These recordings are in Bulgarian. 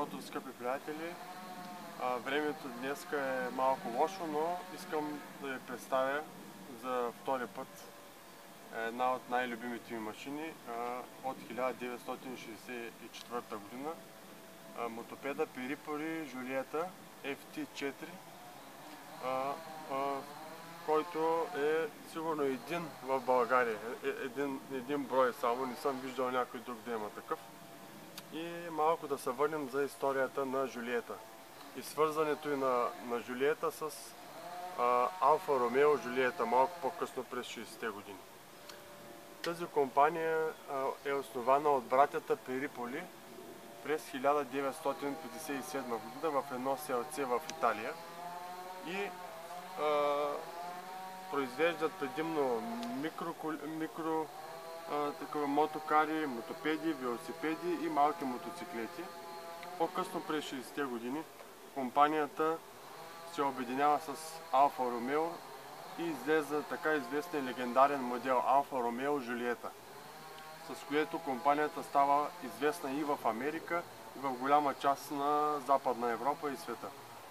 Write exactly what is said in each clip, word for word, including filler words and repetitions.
утро, скъпи приятели! Времето днес е малко лошо, но искам да ви представя за втори път една от най-любимите ми машини от хиляда деветстотин шейсет и четвърта година. Мотопеда Piripuri Julieta еф ти четири, който е сигурно един в България. Един, един брой само, не съм виждал някой друг да има такъв. И малко да се върнем за историята на Жулиета и свързването и на, на Жулиета с а, Алфа Ромео Жулиета малко по-късно през шейсетте години. Тази компания а, е основана от братята Piripuri през хиляда деветстотин петдесет и седма година в едно селце в Италия и а, произвеждат предимно микро, микро а, такива мотокари, мотопеди, велосипеди и малки мотоциклети. По-късно през шейсетте години компанията се обединява с Алфа Ромео и излезе така известен легендарен модел Алфа Ромео Жулиета, с което компанията става известна и в Америка, и в голяма част на Западна Европа и света.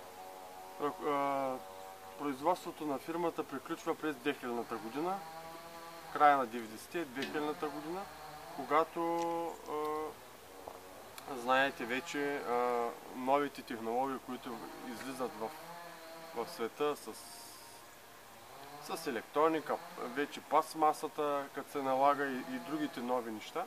Производството на фирмата приключва през две хилядната година, края на деветдесетте, две хилядната година, когато знаете вече новите технологии, които излизат в, в света с, с електроника, вече пластмасата, като се налага и, и другите нови неща,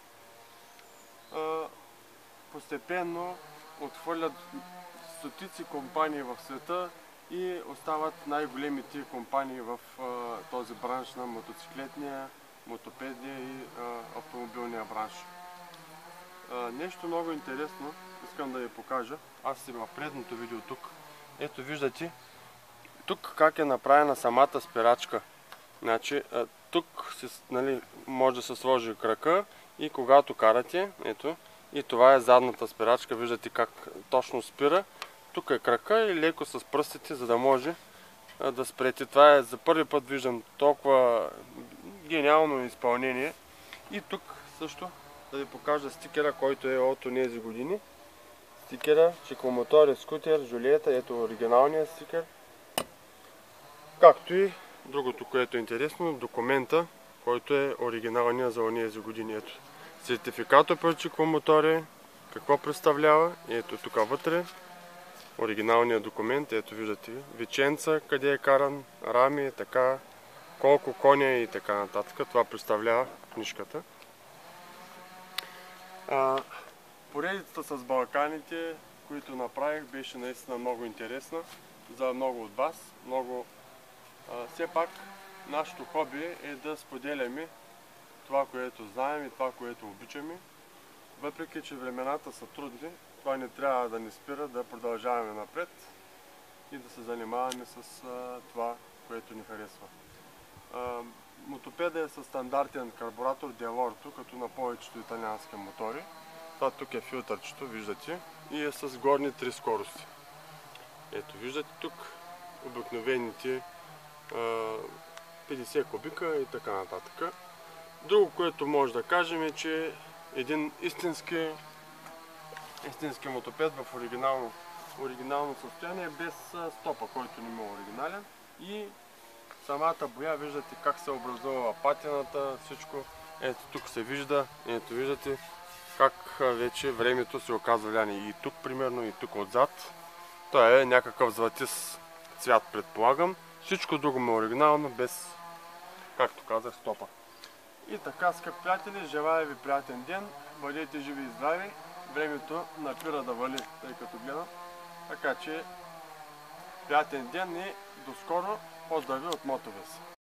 постепенно отхвърлят стотици компании в света и остават най-големите компании в а, този бранш на мотоциклетния, мотопедния и а, автомобилния бранш. А, нещо много интересно искам да ви покажа. Аз си в предното видео тук. Ето виждате тук как е направена самата спирачка. Значи, а, тук си, нали, може да се сложи крака и когато карате, ето, и това е задната спирачка. Виждате как точно спира. Тук е крака и леко с пръстите, за да може а, да спрете. Това е за първи път виждам толкова гениално изпълнение. И тук също да ви покажа стикера, който е от онези години. Стикера, Ciclomotor Scooter Julieta, ето оригиналният стикер. Както и другото, което е интересно, документа, който е оригиналният за онези години. Ето сертификата по Ciclomotor, какво представлява, ето тук вътре. Оригиналният документ, ето виждате Веченца, къде е каран, рами, така, колко коня и така нататък. Това представлява книжката. А, поредицата с Балканите, които направих, беше наистина много интересна за много от вас. Много, а, все пак нашето хоби е да споделяме това, което знаем и това, което обичаме. Въпреки че времената са трудни, това не трябва да ни спира да продължаваме напред и да се занимаваме с а, това, което ни харесва. А, мотопеда е със стандартен карбуратор Делорто, като на повечето италиански мотори. Това тук е филтърчето, виждате, и е с горни три скорости. Ето виждате тук обикновените а, петдесет кубика и така нататък. Друго, което може да кажем е, че един истински истински мотопед в оригинално, оригинално състояние, без стопа, който не е оригинален. И самата боя, виждате как се образува патината, всичко. Ето тук се вижда, ето виждате как вече времето се оказва влияние. И тук примерно, и тук отзад. Това е някакъв златист цвят, предполагам. Всичко друго е оригинално, без, както казах, стопа. И така, скъпи приятели, желая ви приятен ден, бъдете живи и здрави. Времето напира да вали, тъй като гледам. Така че, приятен ден и до скоро. Поздрави от Мотовес.